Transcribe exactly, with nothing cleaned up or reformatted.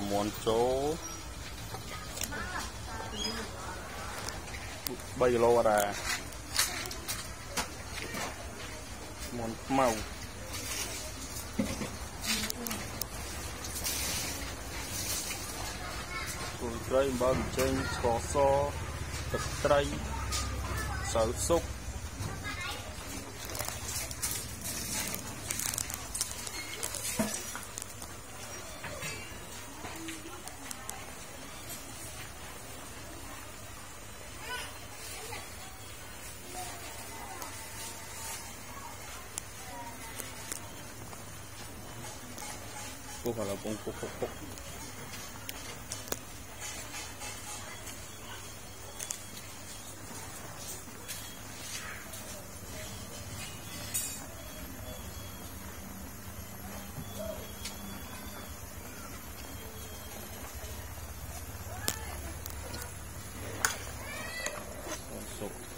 món chố bây lô ra món màu cùi cây bơm trên có so thật tray sấu xúc cô phải là bông cục cục cục sụp